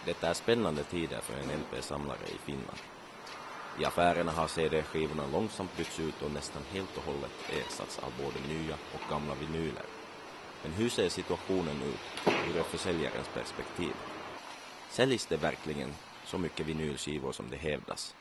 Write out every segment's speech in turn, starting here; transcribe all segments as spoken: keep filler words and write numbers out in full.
Detta är spännande tider för en L P-samlare i Finland. I affärerna har C D-skivorna långsamt bytts ut och nästan helt och hållet ersatts av både nya och gamla vinyler. Men hur ser situationen ut ur ett försäljarens perspektiv? Säljs det verkligen så mycket vinylskivor som det hävdas?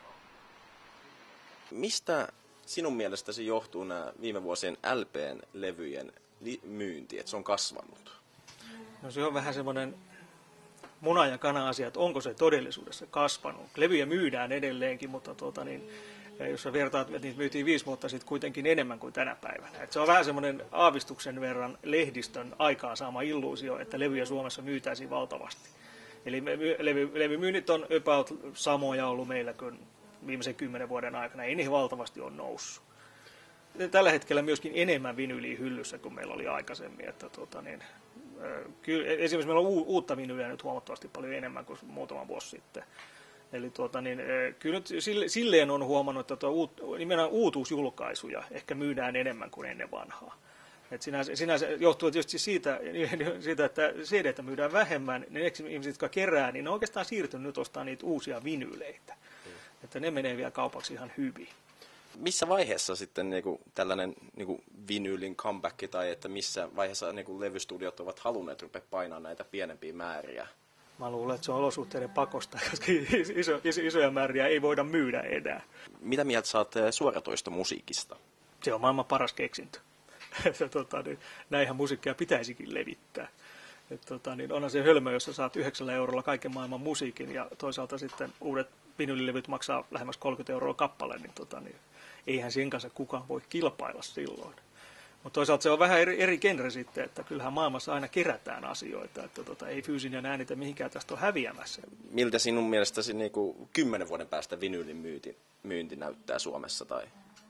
Mistä sinun mielestäsi johtuu nämä viime vuosien L P:n-levyjen myynti, että se on kasvanut? No se on vähän semmoinen muna- ja kana-asia, että onko se todellisuudessa kasvanut. Levyjä myydään edelleenkin, mutta tuota niin, jos sä vertaat, että niitä myytiin viisi vuotta sitten kuitenkin enemmän kuin tänä päivänä. Et se on vähän semmoinen aavistuksen verran lehdistön aikaan saama illuusio, että levyjä Suomessa myytäisiin valtavasti. Eli levy, levymyynnit on about samoja ollut meillä kuin viimeisen kymmenen vuoden aikana. Ei niihin valtavasti ole noussut. Tällä hetkellä myöskin enemmän vinyyliä hyllyssä kuin meillä oli aikaisemmin. Että tuota niin, kyllä, esimerkiksi meillä on uutta vinyyliä nyt huomattavasti paljon enemmän kuin muutama vuosi sitten. Eli tuota niin, kyllä nyt silleen on huomannut, että uut, nimenomaan uutuusjulkaisuja ehkä myydään enemmän kuin ennen vanhaa. Et sinänsä, sinänsä johtuu tietysti siitä, siitä, että C D:tä myydään vähemmän, niin ihmiset, jotka kerää, niin ne on oikeastaan siirtynyt nyt ostamaan niitä uusia vinyyleitä. Mm. Että ne menee vielä kaupaksi ihan hyvin. Missä vaiheessa sitten niinku tällainen niinku vinyylin comeback tai että missä vaiheessa niinku levystudiot ovat halunneet rupea painaa näitä pienempiä määriä? Mä luulen, että se on olosuhteiden pakosta, koska iso, iso, isoja määriä ei voida myydä enää. Mitä mieltä sä oot suoratoistomusiikista? Se on maailman paras keksintö. tota, niin, näinhän musiikkia pitäisikin levittää. Et, tota, niin, onhan se hölmö, jossa saat yhdeksällä eurolla kaiken maailman musiikin ja toisaalta sitten uudet vinylilevyt maksaa lähemmäs kolmekymmentä euroa kappale, niin, tota, niin eihän sen kanssa kukaan voi kilpailla silloin. Mutta toisaalta se on vähän eri, eri genre sitten, että kyllähän maailmassa aina kerätään asioita, että tota, ei fyysinen äänitä mihinkään tästä ole häviämässä. Miltä sinun mielestäsi niinku kymmenen vuoden päästä vinyylin myynti, myynti näyttää Suomessa? Tai?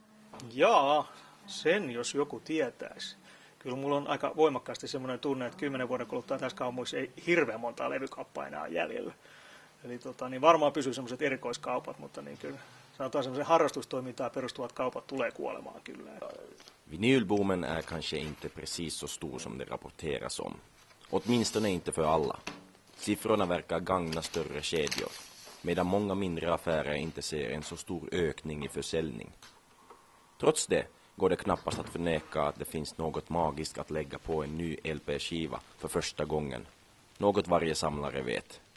Jaa, sen jos joku tietäisi. Kyllä mulla on aika voimakkaasti semmoinen tunne, että kymmenen vuoden kuluttua tässä kaupungissa ei hirveän montaa levykauppaa enää jäljellä. Eli tota, niin varmaan pysyy semmoiset erikoiskaupat, mutta niin kyllä sanotaan semmoisen harrastustoimintaan perustuvat kaupat tulee kuolemaan kyllä. Vinylboomen är kanske inte precis så stor som det rapporteras om. Åtminstone inte för alla. Siffrorna verkar gagna större kedjor, medan många mindre affärer inte ser en så stor ökning i försäljning. Trots det går det knappast att förneka att det finns något magiskt att lägga på en ny L P-skiva för första gången. Något varje samlare vet.